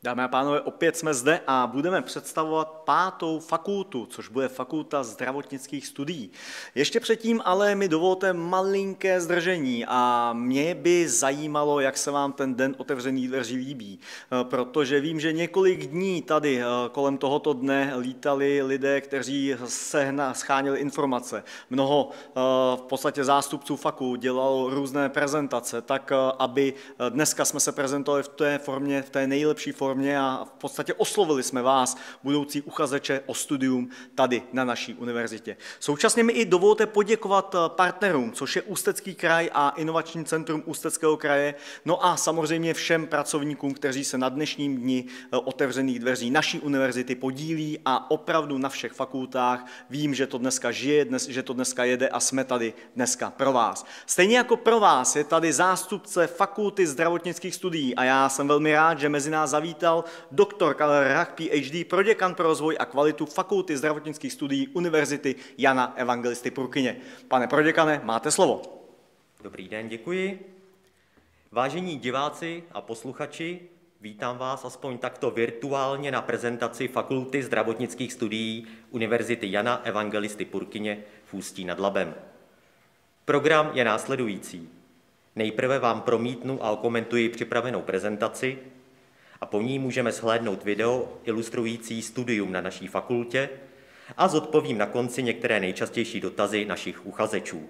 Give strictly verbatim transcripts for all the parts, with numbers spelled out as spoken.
Dámy a pánové, opět jsme zde a budeme představovat pátou fakultu, což bude Fakulta zdravotnických studií. Ještě předtím ale mi dovolte malinké zdržení a mě by zajímalo, jak se vám ten den otevřených dveří líbí, protože vím, že několik dní tady kolem tohoto dne lítali lidé, kteří se scháněli informace. Mnoho v podstatě zástupců fakult dělalo různé prezentace, tak aby dneska jsme se prezentovali v té formě, v té nejlepší formě, a v podstatě oslovili jsme vás, budoucí uchazeče o studium tady na naší univerzitě. Současně mi i dovolte poděkovat partnerům, což je Ústecký kraj a Inovační centrum Ústeckého kraje, no a samozřejmě všem pracovníkům, kteří se na dnešním dni otevřených dveří naší univerzity podílí a opravdu na všech fakultách. Vím, že to dneska žije, dnes, že to dneska jede a jsme tady dneska pro vás. Stejně jako pro vás je tady zástupce Fakulty zdravotnických studií a já jsem velmi rád, že mezi nás zavítal doktor Karel Rach, P H D, proděkan pro rozvoj a kvalitu Fakulty zdravotnických studií Univerzity Jana Evangelisty Purkyně. Pane proděkane, máte slovo. Dobrý den, děkuji. Vážení diváci a posluchači, vítám vás aspoň takto virtuálně na prezentaci Fakulty zdravotnických studií Univerzity Jana Evangelisty Purkyně v Ústí nad Labem. Program je následující. Nejprve vám promítnu a okomentuji připravenou prezentaci, a po ní můžeme shlédnout video ilustrující studium na naší fakultě a zodpovím na konci některé nejčastější dotazy našich uchazečů.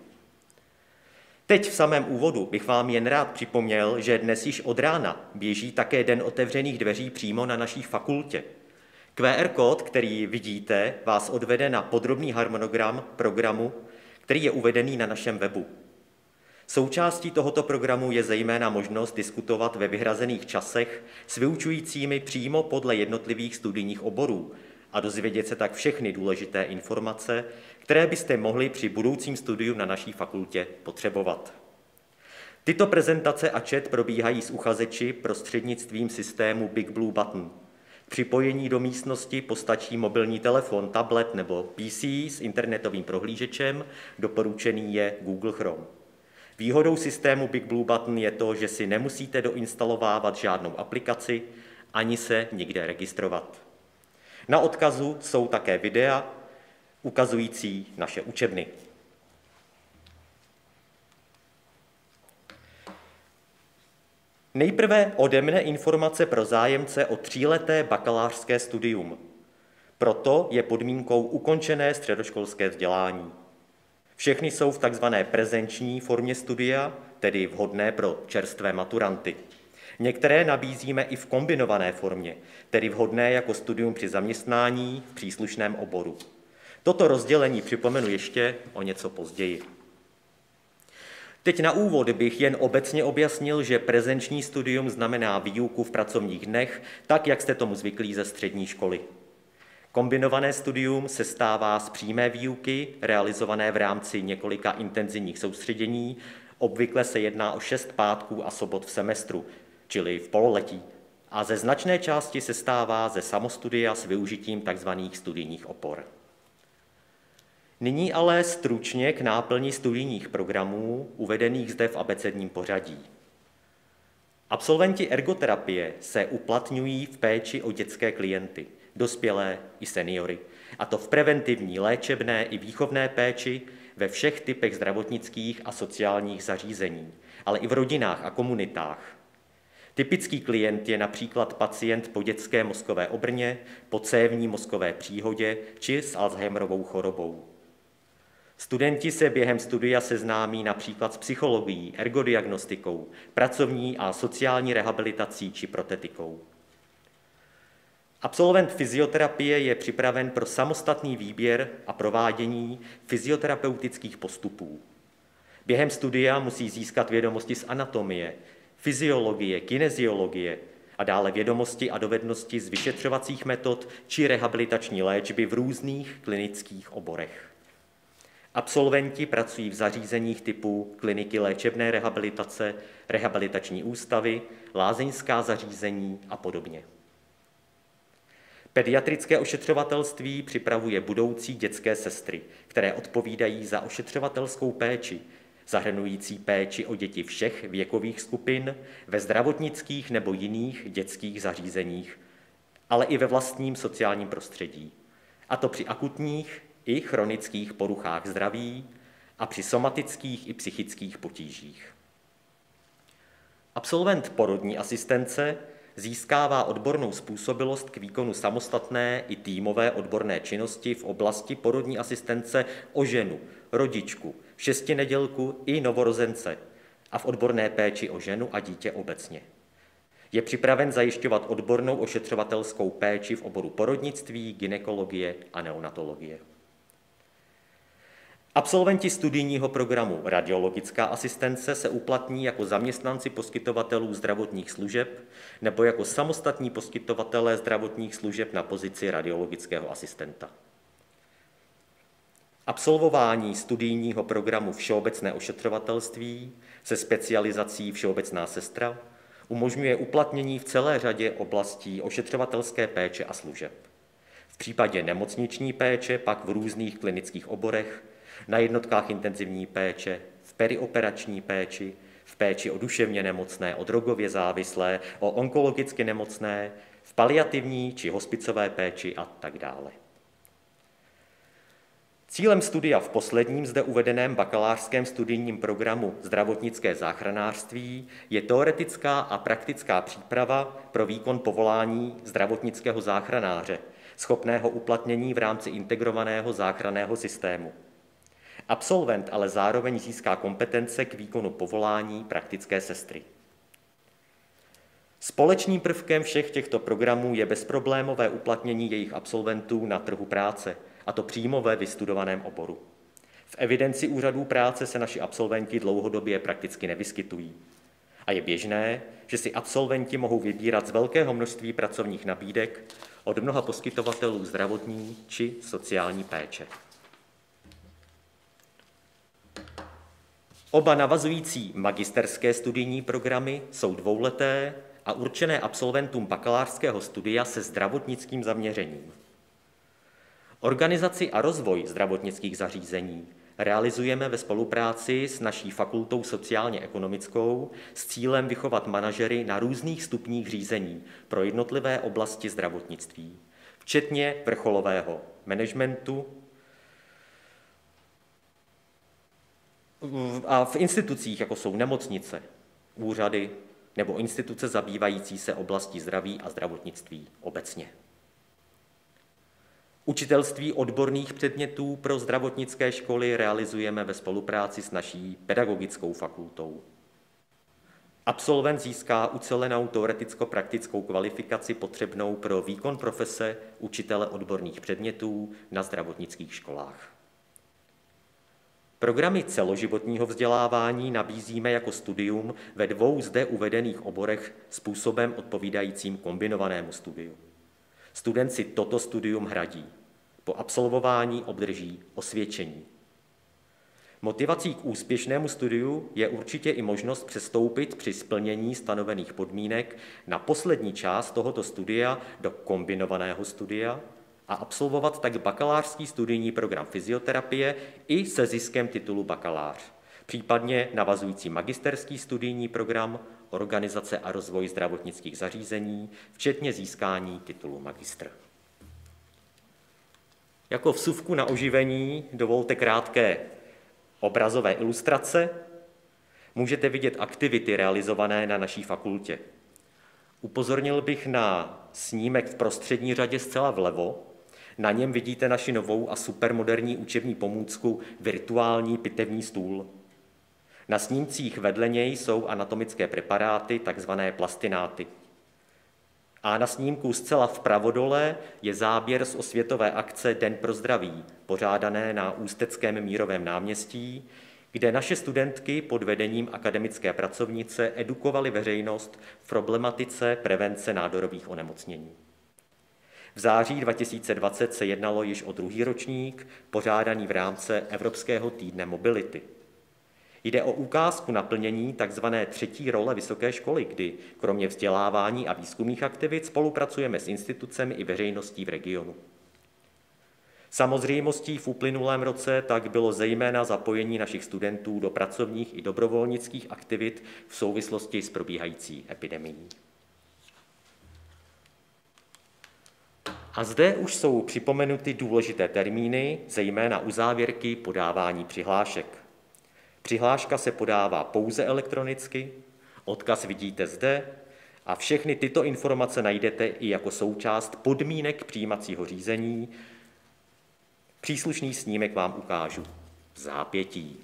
Teď v samém úvodu bych vám jen rád připomněl, že dnes již od rána běží také Den otevřených dveří přímo na naší fakultě. Q R kód, který vidíte, vás odvede na podrobný harmonogram programu, který je uvedený na našem webu. Součástí tohoto programu je zejména možnost diskutovat ve vyhrazených časech s vyučujícími přímo podle jednotlivých studijních oborů a dozvědět se tak všechny důležité informace, které byste mohli při budoucím studiu na naší fakultě potřebovat. Tyto prezentace a chat probíhají s uchazeči prostřednictvím systému Big Blue Button. K připojení do místnosti postačí mobilní telefon, tablet nebo P C s internetovým prohlížečem, doporučený je Google Chrome. Výhodou systému Big Blue Button je to, že si nemusíte doinstalovávat žádnou aplikaci ani se nikde registrovat. Na odkazu jsou také videa ukazující naše učebny. Nejprve ode mne informace pro zájemce o tříleté bakalářské studium. Proto je podmínkou ukončené středoškolské vzdělání. Všechny jsou v takzvané prezenční formě studia, tedy vhodné pro čerstvé maturanty. Některé nabízíme i v kombinované formě, tedy vhodné jako studium při zaměstnání v příslušném oboru. Toto rozdělení připomenu ještě o něco později. Teď na úvod bych jen obecně objasnil, že prezenční studium znamená výuku v pracovních dnech, tak jak jste tomu zvyklí ze střední školy. Kombinované studium sestává z přímé výuky, realizované v rámci několika intenzivních soustředění. Obvykle se jedná o šest pátků a sobot v semestru, čili v pololetí, a ze značné části sestává ze samostudia s využitím tzv. Studijních opor. Nyní ale stručně k náplni studijních programů, uvedených zde v abecedním pořadí. Absolventi ergoterapie se uplatňují v péči o dětské klienty, dospělé i seniory, a to v preventivní, léčebné i výchovné péči ve všech typech zdravotnických a sociálních zařízení, ale i v rodinách a komunitách. Typický klient je například pacient po dětské mozkové obrně, po cévní mozkové příhodě či s Alzheimerovou chorobou. Studenti se během studia seznámí například s psychologií, ergodiagnostikou, pracovní a sociální rehabilitací či protetikou. Absolvent fyzioterapie je připraven pro samostatný výběr a provádění fyzioterapeutických postupů. Během studia musí získat vědomosti z anatomie, fyziologie, kineziologie a dále vědomosti a dovednosti z vyšetřovacích metod či rehabilitační léčby v různých klinických oborech. Absolventi pracují v zařízeních typu kliniky léčebné rehabilitace, rehabilitační ústavy, lázeňská zařízení a podobně. Pediatrické ošetřovatelství připravuje budoucí dětské sestry, které odpovídají za ošetřovatelskou péči zahrnující péči o děti všech věkových skupin ve zdravotnických nebo jiných dětských zařízeních, ale i ve vlastním sociálním prostředí, a to při akutních i chronických poruchách zdraví a při somatických i psychických potížích. Absolvent porodní asistence získává odbornou způsobilost k výkonu samostatné i týmové odborné činnosti v oblasti porodní asistence o ženu, rodičku, šestinedělku i novorozence a v odborné péči o ženu a dítě obecně. Je připraven zajišťovat odbornou ošetřovatelskou péči v oboru porodnictví, gynekologie a neonatologie. Absolventi studijního programu radiologická asistence se uplatní jako zaměstnanci poskytovatelů zdravotních služeb nebo jako samostatní poskytovatelé zdravotních služeb na pozici radiologického asistenta. Absolvování studijního programu všeobecné ošetřovatelství se specializací všeobecná sestra umožňuje uplatnění v celé řadě oblastí ošetřovatelské péče a služeb. V případě nemocniční péče pak v různých klinických oborech, na jednotkách intenzivní péče, v perioperační péči, v péči o duševně nemocné, o drogově závislé, o onkologicky nemocné, v paliativní či hospicové péči a tak dále. Cílem studia v posledním zde uvedeném bakalářském studijním programu zdravotnické záchranářství je teoretická a praktická příprava pro výkon povolání zdravotnického záchranáře, schopného uplatnění v rámci integrovaného záchranného systému. Absolvent ale zároveň získá kompetence k výkonu povolání praktické sestry. Společným prvkem všech těchto programů je bezproblémové uplatnění jejich absolventů na trhu práce, a to přímo ve vystudovaném oboru. V evidenci úřadů práce se naši absolventi dlouhodobě prakticky nevyskytují. A je běžné, že si absolventi mohou vybírat z velkého množství pracovních nabídek od mnoha poskytovatelů zdravotní či sociální péče. Oba navazující magisterské studijní programy jsou dvouleté a určené absolventům bakalářského studia se zdravotnickým zaměřením. Organizaci a rozvoj zdravotnických zařízení realizujeme ve spolupráci s naší fakultou sociálně-ekonomickou s cílem vychovat manažery na různých stupních řízení pro jednotlivé oblasti zdravotnictví, včetně vrcholového managementu a v institucích, jako jsou nemocnice, úřady nebo instituce zabývající se oblastí zdraví a zdravotnictví obecně. Učitelství odborných předmětů pro zdravotnické školy realizujeme ve spolupráci s naší pedagogickou fakultou. Absolvent získá ucelenou teoreticko-praktickou kvalifikaci potřebnou pro výkon profese učitele odborných předmětů na zdravotnických školách. Programy celoživotního vzdělávání nabízíme jako studium ve dvou zde uvedených oborech způsobem odpovídajícím kombinovanému studiu. Student si toto studium hradí. Po absolvování obdrží osvědčení. Motivací k úspěšnému studiu je určitě i možnost přestoupit při splnění stanovených podmínek na poslední část tohoto studia do kombinovaného studia a absolvovat tak bakalářský studijní program fyzioterapie i se ziskem titulu bakalář, případně navazující magisterský studijní program Organizace a rozvoj zdravotnických zařízení, včetně získání titulu magistr. Jako vsuvku na oživení dovolte krátké obrazové ilustrace. Můžete vidět aktivity realizované na naší fakultě. Upozornil bych na snímek v prostřední řadě zcela vlevo. Na něm vidíte naši novou a supermoderní učební pomůcku virtuální pitevní stůl. Na snímcích vedle něj jsou anatomické preparáty, takzvané plastináty. A na snímku zcela vpravo dole je záběr z osvětové akce Den pro zdraví, pořádané na Ústeckém Mírovém náměstí, kde naše studentky pod vedením akademické pracovnice edukovaly veřejnost v problematice prevence nádorových onemocnění. V září dva tisíce dvacet se jednalo již o druhý ročník, pořádaný v rámci Evropského týdne mobility. Jde o ukázku naplnění tzv. Třetí role vysoké školy, kdy kromě vzdělávání a výzkumných aktivit spolupracujeme s institucemi i veřejností v regionu. Samozřejmostí v uplynulém roce tak bylo zejména zapojení našich studentů do pracovních i dobrovolnických aktivit v souvislosti s probíhající epidemií. A zde už jsou připomenuty důležité termíny, zejména uzávěrky podávání přihlášek. Přihláška se podává pouze elektronicky, odkaz vidíte zde a všechny tyto informace najdete i jako součást podmínek přijímacího řízení. Příslušný snímek vám ukážu v zápětí.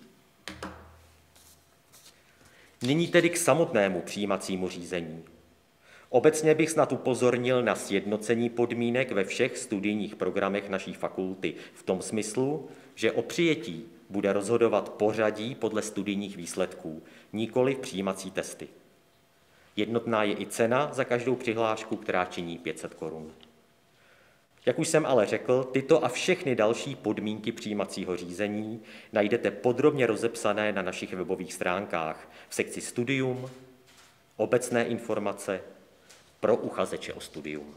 Nyní tedy k samotnému přijímacímu řízení. Obecně bych snad upozornil na sjednocení podmínek ve všech studijních programech naší fakulty v tom smyslu, že o přijetí bude rozhodovat pořadí podle studijních výsledků, nikoli přijímací testy. Jednotná je i cena za každou přihlášku, která činí pět set korun. Jak už jsem ale řekl, tyto a všechny další podmínky přijímacího řízení najdete podrobně rozepsané na našich webových stránkách v sekci Studium, obecné informace pro uchazeče o studium.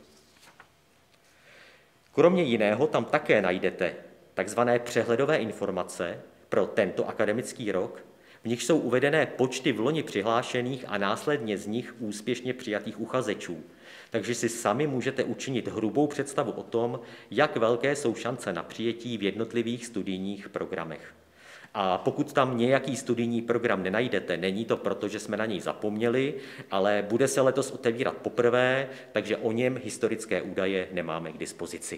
Kromě jiného tam také najdete takzvané přehledové informace pro tento akademický rok, v nich jsou uvedené počty vloni přihlášených a následně z nich úspěšně přijatých uchazečů. Takže si sami můžete učinit hrubou představu o tom, jak velké jsou šance na přijetí v jednotlivých studijních programech. A pokud tam nějaký studijní program nenajdete, není to proto, že jsme na něj zapomněli, ale bude se letos otevírat poprvé, takže o něm historické údaje nemáme k dispozici.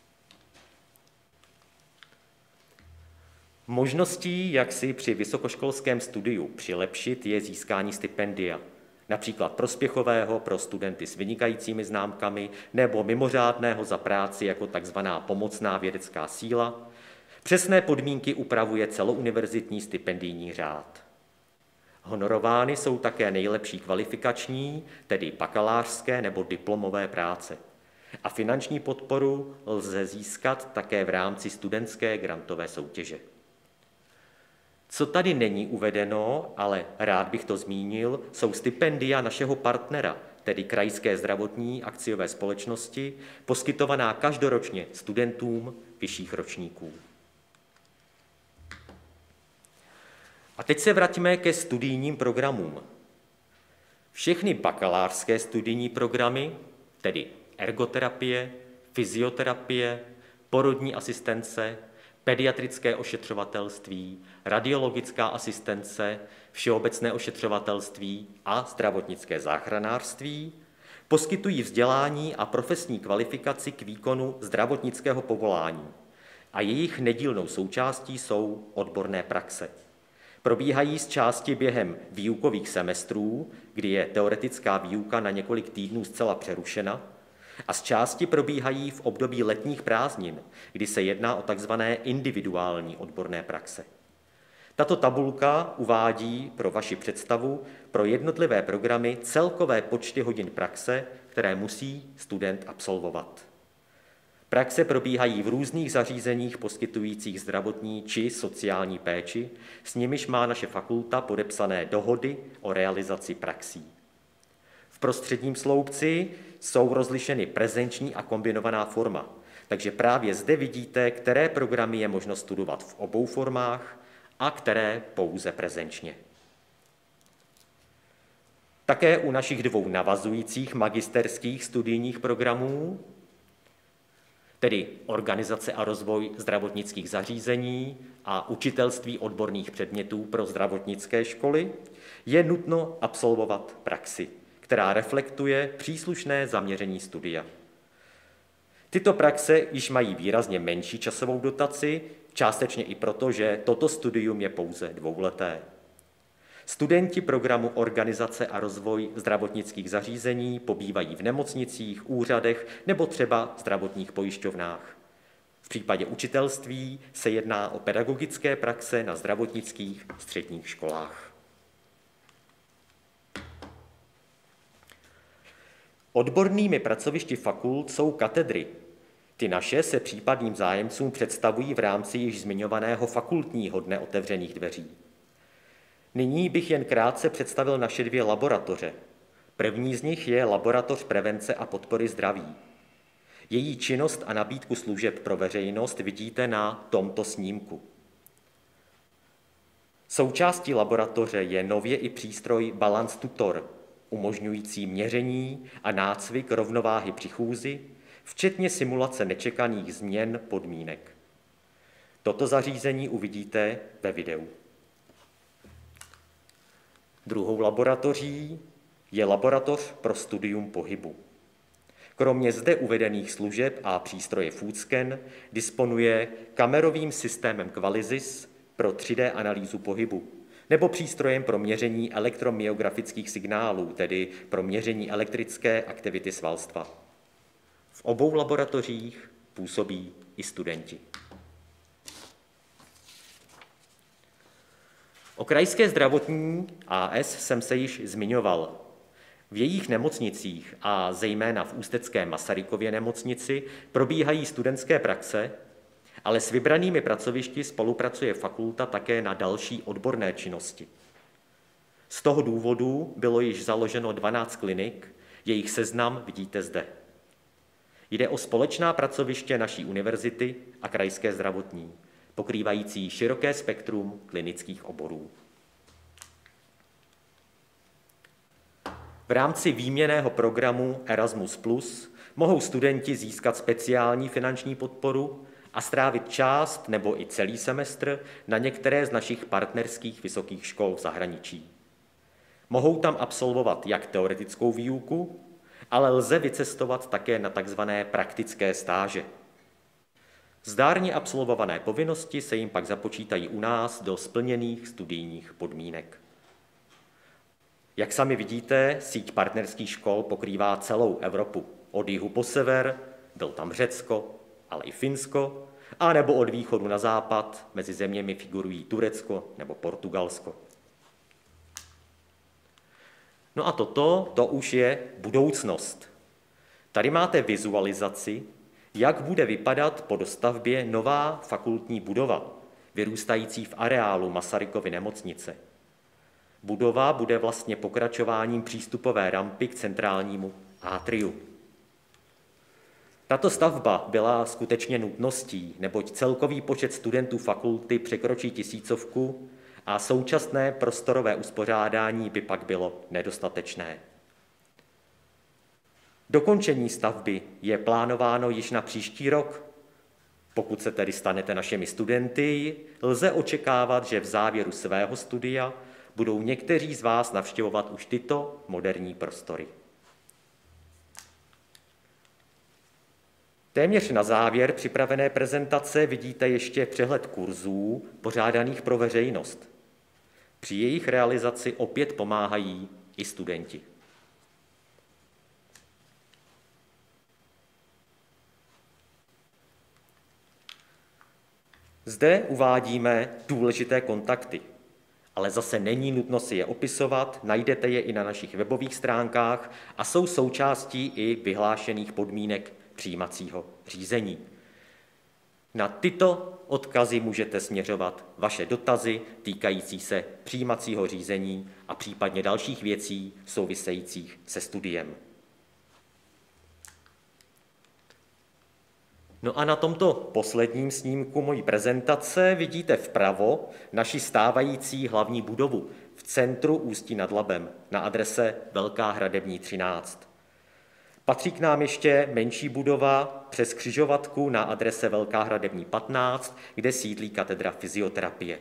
Možností, jak si při vysokoškolském studiu přilepšit, je získání stipendia, například prospěchového pro studenty s vynikajícími známkami nebo mimořádného za práci jako takzvaná pomocná vědecká síla. Přesné podmínky upravuje celouniverzitní stipendijní řád. Honorovány jsou také nejlepší kvalifikační, tedy bakalářské nebo diplomové práce. A finanční podporu lze získat také v rámci studentské grantové soutěže. Co tady není uvedeno, ale rád bych to zmínil, jsou stipendia našeho partnera, tedy Krajské zdravotní akciové společnosti, poskytovaná každoročně studentům vyšších ročníků. A teď se vraťme ke studijním programům. Všechny bakalářské studijní programy, tedy ergoterapie, fyzioterapie, porodní asistence, pediatrické ošetřovatelství, radiologická asistence, všeobecné ošetřovatelství a zdravotnické záchranářství, poskytují vzdělání a profesní kvalifikaci k výkonu zdravotnického povolání a jejich nedílnou součástí jsou odborné praxe. Probíhají z části během výukových semestrů, kdy je teoretická výuka na několik týdnů zcela přerušena, a z části probíhají v období letních prázdnin, kdy se jedná o takzvané individuální odborné praxe. Tato tabulka uvádí pro vaši představu pro jednotlivé programy celkové počty hodin praxe, které musí student absolvovat. Praxe probíhají v různých zařízeních poskytujících zdravotní či sociální péči, s nimiž má naše fakulta podepsané dohody o realizaci praxí. V prostředním sloupci jsou rozlišeny prezenční a kombinovaná forma, takže právě zde vidíte, které programy je možno studovat v obou formách a které pouze prezenčně. Také u našich dvou navazujících magisterských studijních programů, tedy organizace a rozvoj zdravotnických zařízení a učitelství odborných předmětů pro zdravotnické školy, je nutno absolvovat praxi, která reflektuje příslušné zaměření studia. Tyto praxe již mají výrazně menší časovou dotaci, částečně i proto, že toto studium je pouze dvouleté. Studenti programu Organizace a rozvoj zdravotnických zařízení pobývají v nemocnicích, úřadech nebo třeba zdravotních pojišťovnách. V případě učitelství se jedná o pedagogické praxe na zdravotnických středních školách. Odbornými pracovišti fakult jsou katedry. Ty naše se případným zájemcům představují v rámci již zmiňovaného fakultního dne otevřených dveří. Nyní bych jen krátce představil naše dvě laboratoře. První z nich je laboratoř prevence a podpory zdraví. Její činnost a nabídku služeb pro veřejnost vidíte na tomto snímku. Součástí laboratoře je nově i přístroj Balance Tutor, umožňující měření a nácvik rovnováhy při chůzi, včetně simulace nečekaných změn podmínek. Toto zařízení uvidíte ve videu. Druhou laboratoří je laboratoř pro studium pohybu. Kromě zde uvedených služeb a přístroje Foodscan disponuje kamerovým systémem Qualisys pro tři dé analýzu pohybu nebo přístrojem pro měření elektromyografických signálů, tedy pro měření elektrické aktivity svalstva. V obou laboratořích působí i studenti. O Krajské zdravotní A S jsem se již zmiňoval. V jejich nemocnicích a zejména v ústecké Masarykově nemocnici probíhají studentské praxe, ale s vybranými pracovišti spolupracuje fakulta také na další odborné činnosti. Z toho důvodu bylo již založeno dvanáct klinik, jejich seznam vidíte zde. Jde o společná pracoviště naší univerzity a Krajské zdravotní, pokrývající široké spektrum klinických oborů. V rámci výměnného programu Erasmus plus mohou studenti získat speciální finanční podporu a strávit část nebo i celý semestr na některé z našich partnerských vysokých škol v zahraničí. Mohou tam absolvovat jak teoretickou výuku, ale lze vycestovat také na takzvané praktické stáže. Zdárně absolvované povinnosti se jim pak započítají u nás do splněných studijních podmínek. Jak sami vidíte, síť partnerských škol pokrývá celou Evropu. Od jihu po sever, byl tam Řecko, ale i Finsko, a nebo od východu na západ, mezi zeměmi figurují Turecko nebo Portugalsko. No a toto, to už je budoucnost. Tady máte vizualizaci, jak bude vypadat po dostavbě nová fakultní budova, vyrůstající v areálu Masarykovy nemocnice. Budova bude vlastně pokračováním přístupové rampy k centrálnímu atriu. Tato stavba byla skutečně nutností, neboť celkový počet studentů fakulty překročí tisícovku a současné prostorové uspořádání by pak bylo nedostatečné. Dokončení stavby je plánováno již na příští rok. Pokud se tedy stanete našimi studenty, lze očekávat, že v závěru svého studia budou někteří z vás navštěvovat už tyto moderní prostory. Téměř na závěr připravené prezentace vidíte ještě přehled kurzů pořádaných pro veřejnost. Při jejich realizaci opět pomáhají i studenti. Zde uvádíme důležité kontakty, ale zase není nutno si je opisovat, najdete je i na našich webových stránkách a jsou součástí i vyhlášených podmínek přijímacího řízení. Na tyto odkazy můžete směřovat vaše dotazy týkající se přijímacího řízení a případně dalších věcí souvisejících se studiem. No a na tomto posledním snímku mojí prezentace vidíte vpravo naši stávající hlavní budovu v centru Ústí nad Labem na adrese Velká Hradební třináct. Patří k nám ještě menší budova přes křižovatku na adrese Velká Hradební patnáct, kde sídlí katedra fyzioterapie.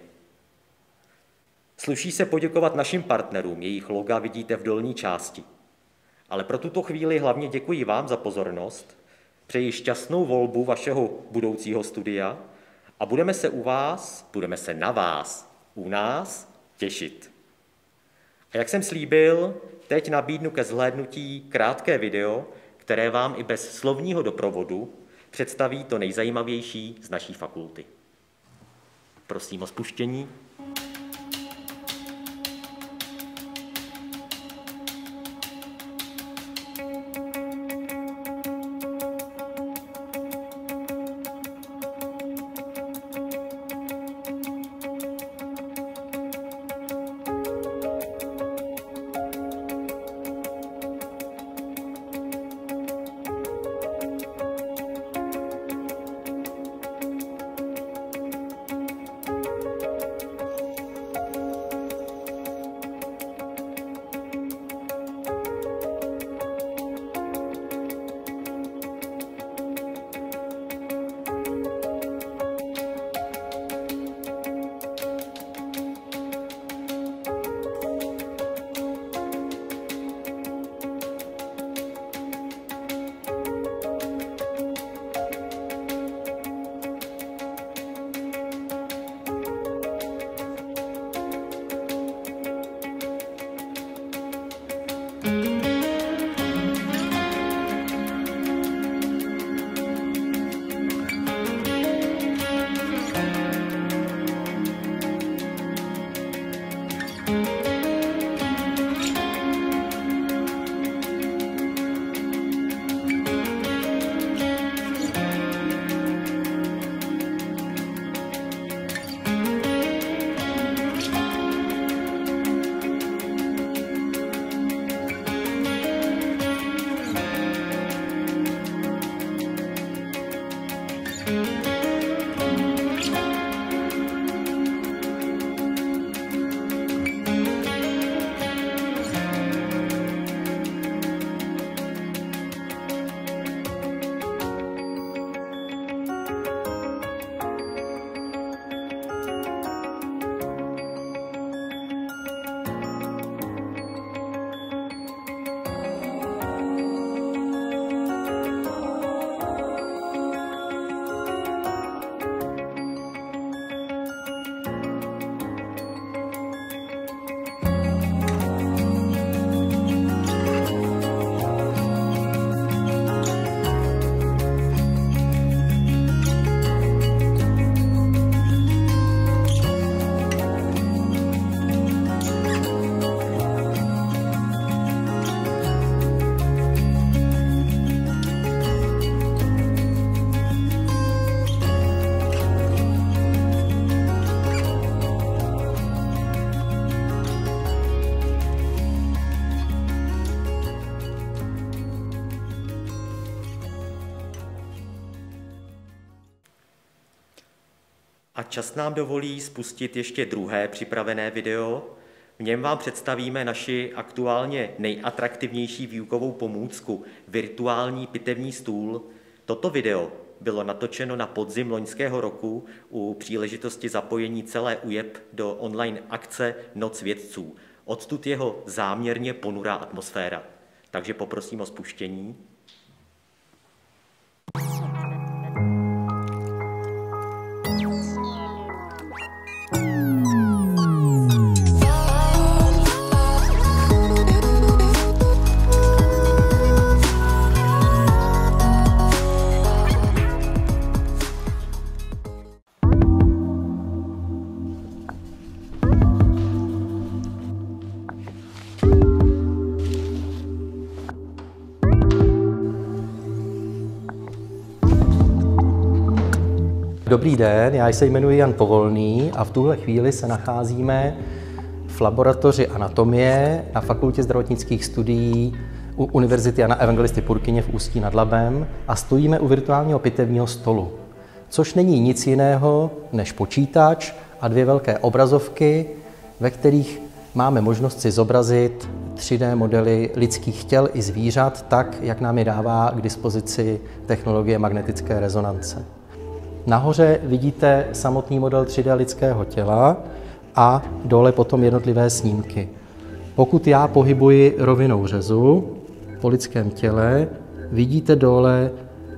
Sluší se poděkovat našim partnerům, jejich loga vidíte v dolní části. Ale pro tuto chvíli hlavně děkuji vám za pozornost, přeji šťastnou volbu vašeho budoucího studia a budeme se u vás, budeme se na vás, u nás těšit. A jak jsem slíbil, teď nabídnu ke zhlédnutí krátké video, které vám i bez slovního doprovodu představí to nejzajímavější z naší fakulty. Prosím o spuštění. A čas nám dovolí spustit ještě druhé připravené video. V něm vám představíme naši aktuálně nejatraktivnější výukovou pomůcku, virtuální pitevní stůl. Toto video bylo natočeno na podzim loňského roku u příležitosti zapojení celé U J E P do online akce Noc vědců. Odtud jeho záměrně ponurá atmosféra. Takže poprosím o spuštění. Dobrý den, já se jmenuji Jan Povolný a v tuhle chvíli se nacházíme v laboratoři anatomie na Fakultě zdravotnických studií u Univerzity Jana Evangelisty Purkyně v Ústí nad Labem a stojíme u virtuálního pitevního stolu, což není nic jiného než počítač a dvě velké obrazovky, ve kterých máme možnost si zobrazit tři dé modely lidských těl i zvířat tak, jak nám je dává k dispozici technologie magnetické rezonance. Nahoře vidíte samotný model tři dé lidského těla a dole potom jednotlivé snímky. Pokud já pohybuji rovinou řezu po lidském těle, vidíte dole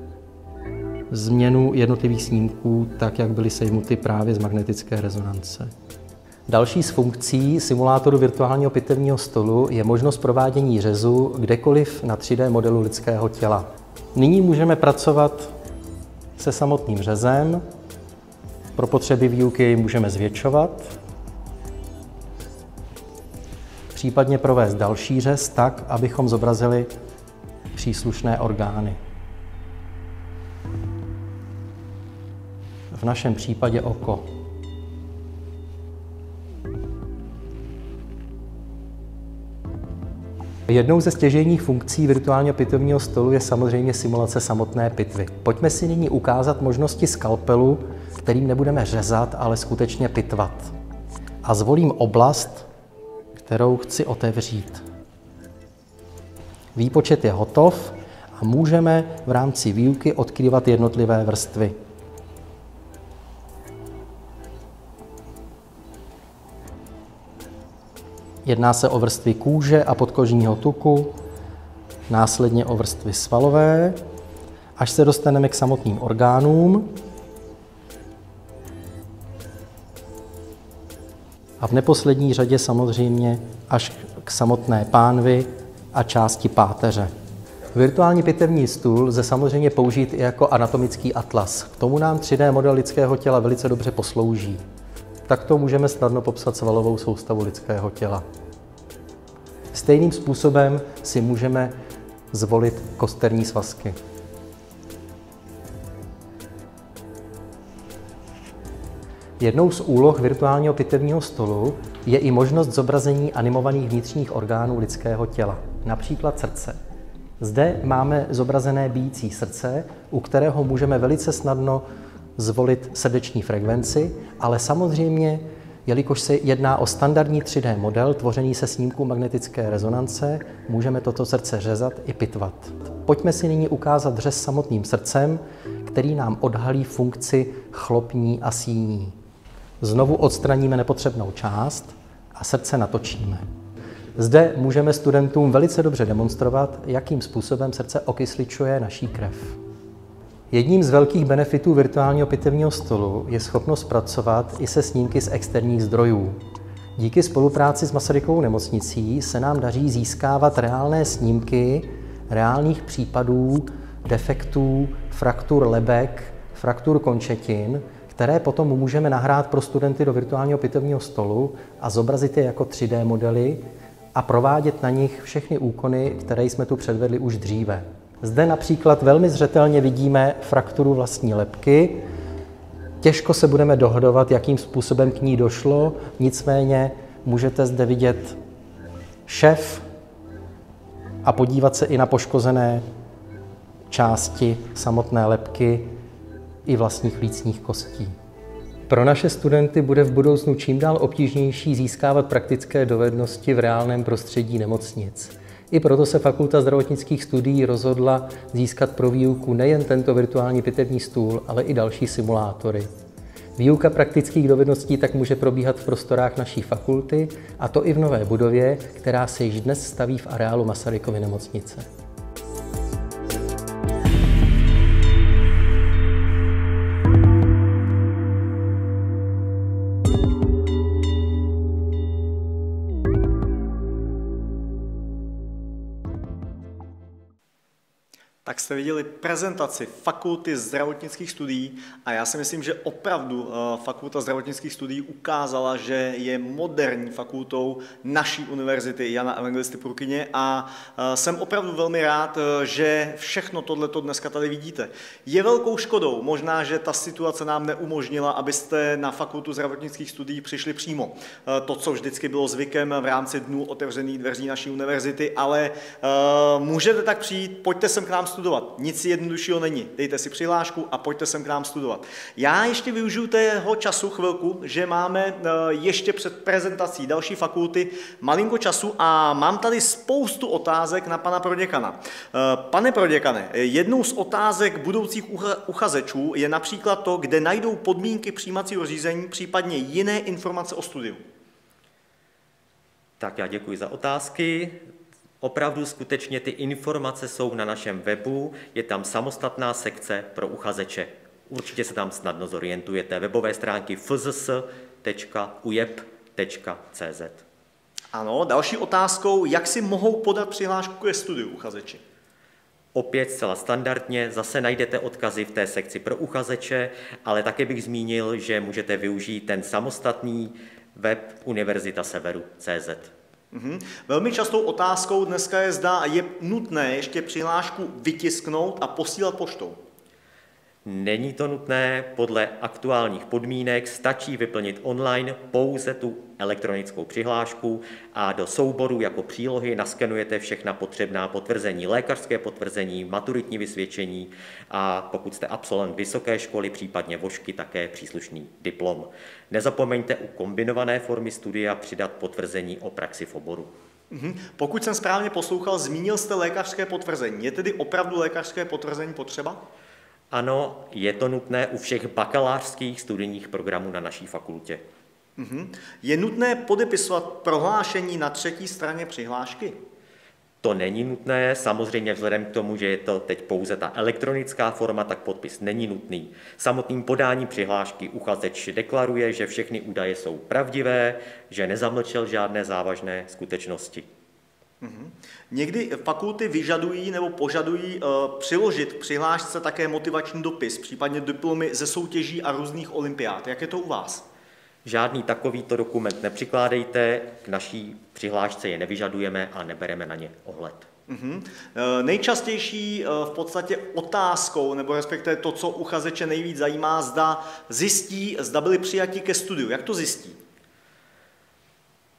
změnu jednotlivých snímků tak, jak byly sejmuty právě z magnetické rezonance. Další z funkcí simulátoru virtuálního pitevního stolu je možnost provádění řezu kdekoliv na tři dé modelu lidského těla. Nyní můžeme pracovat se samotným řezem. Pro potřeby výuky můžeme zvětšovat, případně provést další řez tak, abychom zobrazili příslušné orgány. V našem případě oko. Jednou ze stěžejních funkcí virtuálního pitevního stolu je samozřejmě simulace samotné pitvy. Pojďme si nyní ukázat možnosti skalpelu, kterým nebudeme řezat, ale skutečně pitvat. A zvolím oblast, kterou chci otevřít. Výpočet je hotov a můžeme v rámci výuky odkrývat jednotlivé vrstvy. Jedná se o vrstvy kůže a podkožního tuku, následně o vrstvy svalové, až se dostaneme k samotným orgánům a v neposlední řadě samozřejmě až k samotné pánvi a části páteře. Virtuální pitevní stůl lze samozřejmě použít i jako anatomický atlas. K tomu nám tři dé model lidského těla velice dobře poslouží. Takto můžeme snadno popsat svalovou soustavu lidského těla. Stejným způsobem si můžeme zvolit kosterní svazky. Jednou z úloh virtuálního pitevního stolu je i možnost zobrazení animovaných vnitřních orgánů lidského těla, například srdce. Zde máme zobrazené bijící srdce, u kterého můžeme velice snadno zvolit srdeční frekvenci, ale samozřejmě, jelikož se jedná o standardní tři dé model tvořený se snímků magnetické rezonance, můžeme toto srdce řezat i pitvat. Pojďme si nyní ukázat řez samotným srdcem, který nám odhalí funkci chlopní a síní. Znovu odstraníme nepotřebnou část a srdce natočíme. Zde můžeme studentům velice dobře demonstrovat, jakým způsobem srdce okysličuje naší krev. Jedním z velkých benefitů virtuálního pitevního stolu je schopnost pracovat i se snímky z externích zdrojů. Díky spolupráci s Masarykovou nemocnicí se nám daří získávat reálné snímky reálných případů defektů, fraktur lebek, fraktur končetin, které potom můžeme nahrát pro studenty do virtuálního pitevního stolu a zobrazit je jako tři dé modely a provádět na nich všechny úkony, které jsme tu předvedli už dříve. Zde například velmi zřetelně vidíme frakturu vlastní lebky. Těžko se budeme dohadovat, jakým způsobem k ní došlo, nicméně můžete zde vidět šev a podívat se i na poškozené části samotné lebky i vlastních lícních kostí. Pro naše studenty bude v budoucnu čím dál obtížnější získávat praktické dovednosti v reálném prostředí nemocnic. I proto se Fakulta zdravotnických studií rozhodla získat pro výuku nejen tento virtuální pitevní stůl, ale i další simulátory. Výuka praktických dovedností tak může probíhat v prostorách naší fakulty, a to i v nové budově, která se již dnes staví v areálu Masarykovy nemocnice. Tak jste viděli prezentaci Fakulty zdravotnických studií a já si myslím, že opravdu Fakulta zdravotnických studií ukázala, že je moderní fakultou naší univerzity Jana Evangelisty Purkyně a jsem opravdu velmi rád, že všechno tohleto dneska tady vidíte. Je velkou škodou, možná, že ta situace nám neumožnila, abyste na Fakultu zdravotnických studií přišli přímo. To, co vždycky bylo zvykem v rámci dnů otevřených dveří naší univerzity, ale můžete tak přijít, pojďte sem k nám studovat. Nic jednoduššího není. Dejte si přihlášku a pojďte sem k nám studovat. Já ještě využiju tého času chvilku, že máme ještě před prezentací další fakulty malinko času a mám tady spoustu otázek na pana proděkana. Pane proděkane, jednou z otázek budoucích uchazečů je například to, kde najdou podmínky přijímacího řízení, případně jiné informace o studiu. Tak já děkuji za otázky. Opravdu skutečně ty informace jsou na našem webu, je tam samostatná sekce pro uchazeče. Určitě se tam snadno zorientujete. Webové stránky f z s tečka u j e p tečka c z. Ano, další otázkou, jak si mohou podat přihlášku ke studiu uchazeči? Opět zcela standardně, zase najdete odkazy v té sekci pro uchazeče, ale také bych zmínil, že můžete využít ten samostatný web Univerzita Severu tečka cé zet. Mhm. Velmi častou otázkou dneska je, zda je nutné ještě přihlášku vytisknout a posílat poštou. Není to nutné, podle aktuálních podmínek stačí vyplnit online pouze tu elektronickou přihlášku a do souboru jako přílohy naskenujete všechna potřebná potvrzení, lékařské potvrzení, maturitní vysvědčení a pokud jste absolvent vysoké školy, případně vošky, také příslušný diplom. Nezapomeňte u kombinované formy studia přidat potvrzení o praxi v oboru. Mhm. Pokud jsem správně poslouchal, zmínil jste lékařské potvrzení. Je tedy opravdu lékařské potvrzení potřeba? Ano, je to nutné u všech bakalářských studijních programů na naší fakultě. Mhm. Je nutné podepisovat prohlášení na třetí straně přihlášky? To není nutné, samozřejmě vzhledem k tomu, že je to teď pouze ta elektronická forma, tak podpis není nutný. Samotným podáním přihlášky uchazeč deklaruje, že všechny údaje jsou pravdivé, že nezamlčel žádné závažné skutečnosti. Mhm. Někdy fakulty vyžadují nebo požadují uh, přiložit k přihlášce také motivační dopis, případně diplomy ze soutěží a různých olympiád. Jak je to u vás? Žádný takovýto dokument nepřikládejte, k naší přihlášce je nevyžadujeme a nebereme na ně ohled. Mhm. E, nejčastější e, v podstatě otázkou, nebo respektive to, co uchazeče nejvíc zajímá, zda zjistí, zda byli přijati ke studiu. Jak to zjistí?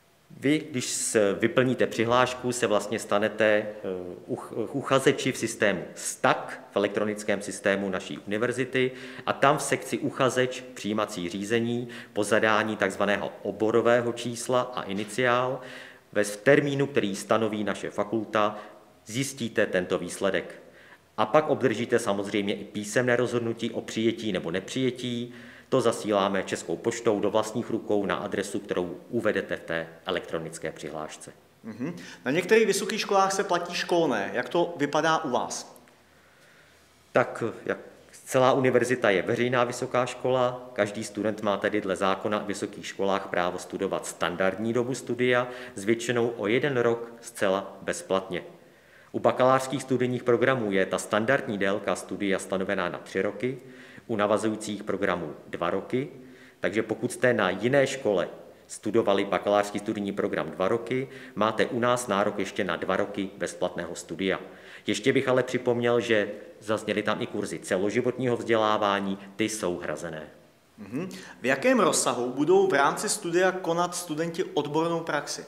Vy, když vyplníte přihlášku, se vlastně stanete uchazeči v systému S T A C, v elektronickém systému naší univerzity, a tam v sekci uchazeč přijímací řízení po zadání takzvaného oborového čísla a iniciál v termínu, který stanoví naše fakulta, zjistíte tento výsledek. A pak obdržíte samozřejmě i písemné rozhodnutí o přijetí nebo nepřijetí. To zasíláme Českou poštou do vlastních rukou na adresu, kterou uvedete v té elektronické přihlášce. Mm-hmm. Na některých vysokých školách se platí školné. Jak to vypadá u vás? Tak jak celá univerzita je veřejná vysoká škola, každý student má tedy dle zákona o vysokých školách právo studovat standardní dobu studia s většinou o jeden rok zcela bezplatně. U bakalářských studijních programů je ta standardní délka studia stanovená na tři roky, u navazujících programů dva roky, takže pokud jste na jiné škole studovali bakalářský studijní program dva roky, máte u nás nárok ještě na dva roky bezplatného studia. Ještě bych ale připomněl, že zazněly tam i kurzy celoživotního vzdělávání, ty jsou hrazené. Mhm. V jakém rozsahu budou v rámci studia konat studenti odbornou praxi?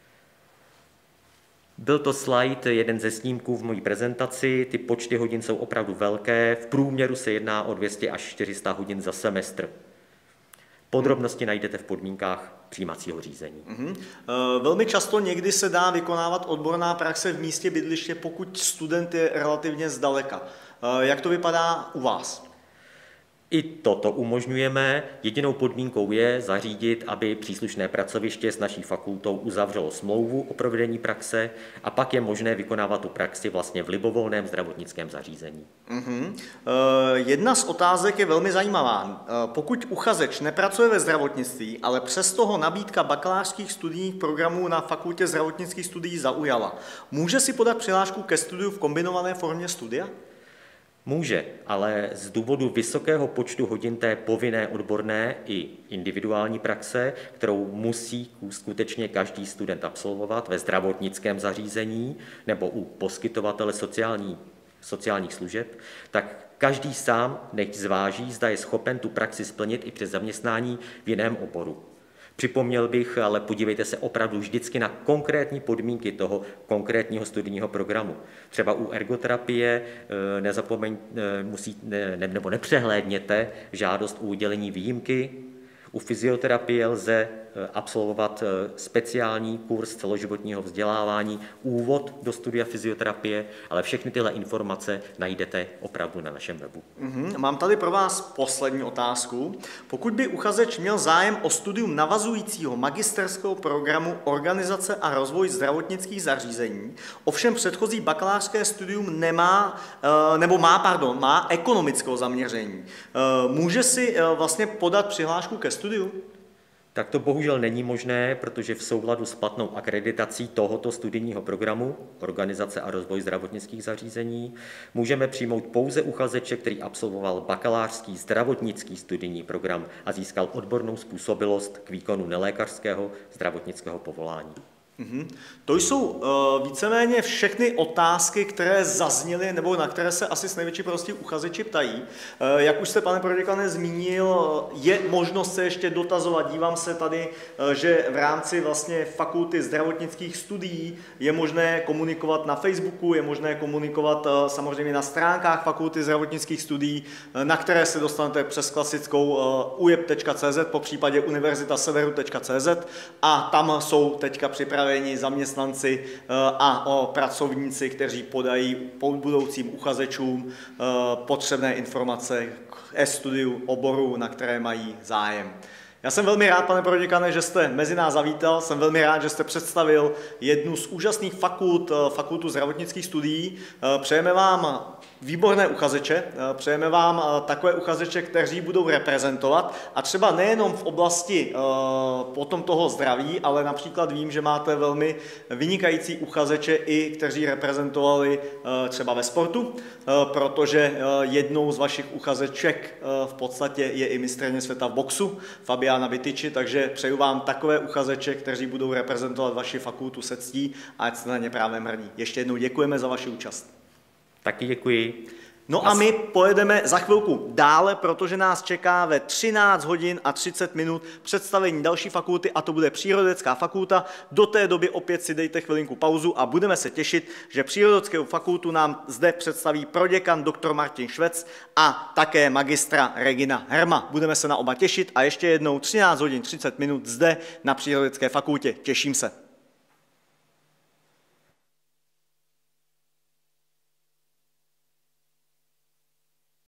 Byl to slide, jeden ze snímků v mojí prezentaci, ty počty hodin jsou opravdu velké, v průměru se jedná o dvě stě až čtyři sta hodin za semestr. Podrobnosti najdete v podmínkách přijímacího řízení. Mm-hmm. Velmi často někdy se dá vykonávat odborná praxe v místě bydliště, pokud student je relativně zdaleka. Jak to vypadá u vás? I toto umožňujeme. Jedinou podmínkou je zařídit, aby příslušné pracoviště s naší fakultou uzavřelo smlouvu o provedení praxe a pak je možné vykonávat tu praxi vlastně v libovolném zdravotnickém zařízení. Uh-huh. Jedna z otázek je velmi zajímavá. Pokud uchazeč nepracuje ve zdravotnictví, ale přesto ho nabídka bakalářských studijních programů na fakultě zdravotnických studií zaujala, může si podat přihlášku ke studiu v kombinované formě studia? Může, ale z důvodu vysokého počtu hodin té povinné odborné i individuální praxe, kterou musí skutečně každý student absolvovat ve zdravotnickém zařízení nebo u poskytovatele sociální, sociálních služeb, tak každý sám nechť zváží, zda je schopen tu praxi splnit i přes zaměstnání v jiném oboru. Připomněl bych, ale podívejte se opravdu vždycky na konkrétní podmínky toho konkrétního studijního programu. Třeba u ergoterapie nezapomeň, musí, ne, nebo nepřehlédněte žádost o udělení výjimky. U fyzioterapie lze absolvovat speciální kurz celoživotního vzdělávání, úvod do studia fyzioterapie, ale všechny tyhle informace najdete opravdu na našem webu. Mm-hmm. Mám tady pro vás poslední otázku. Pokud by uchazeč měl zájem o studium navazujícího magisterského programu Organizace a rozvoj zdravotnických zařízení, ovšem předchozí bakalářské studium nemá, nebo má, pardon, má ekonomického zaměření, může si vlastně podat přihlášku ke studiu? Tak to bohužel není možné, protože v souladu s platnou akreditací tohoto studijního programu Organizace a rozvoj zdravotnických zařízení můžeme přijmout pouze uchazeče, který absolvoval bakalářský zdravotnický studijní program a získal odbornou způsobilost k výkonu nelékařského zdravotnického povolání. Mm-hmm. To jsou uh, víceméně všechny otázky, které zazněly, nebo na které se asi s největší prostí uchazeči ptají. Uh, jak už jste, pane proděkane, zmínil, je možnost se ještě dotazovat. Dívám se tady, uh, že v rámci vlastně fakulty zdravotnických studií je možné komunikovat na Facebooku, je možné komunikovat uh, samozřejmě na stránkách fakulty zdravotnických studií, uh, na které se dostanete přes klasickou uh, u j e p tečka c z, po případě univerzita severu tečka c z, a tam jsou teďka připraveni zaměstnanci a pracovníci, kteří podají budoucím uchazečům potřebné informace k e-studiu oboru, na které mají zájem. Já jsem velmi rád, pane proděkane, že jste mezi nás zavítal, jsem velmi rád, že jste představil jednu z úžasných fakult, fakultu zdravotnických studií. Přejeme vám výborné uchazeče, přejeme vám takové uchazeče, kteří budou reprezentovat a třeba nejenom v oblasti potom toho zdraví, ale například vím, že máte velmi vynikající uchazeče i kteří reprezentovali třeba ve sportu, protože jednou z vašich uchazeček v podstatě je i mistryně světa v boxu, Fabiana Vitiči, takže přeju vám takové uchazeče, kteří budou reprezentovat vaši fakultu se ctí a ať jste na ně právě hrdí. Ještě jednou děkujeme za vaši účast. Taky děkuji. No a my pojedeme za chvilku dále, protože nás čeká ve třináct hodin a třicet minut představení další fakulty a to bude Přírodovědecká fakulta. Do té doby opět si dejte chvilinku pauzu a budeme se těšit, že Přírodovědeckou fakultu nám zde představí proděkan doktor Martin Švec a také magistra Regina Herma. Budeme se na oba těšit a ještě jednou třináct hodin třicet minut zde na Přírodovědecké fakultě. Těším se.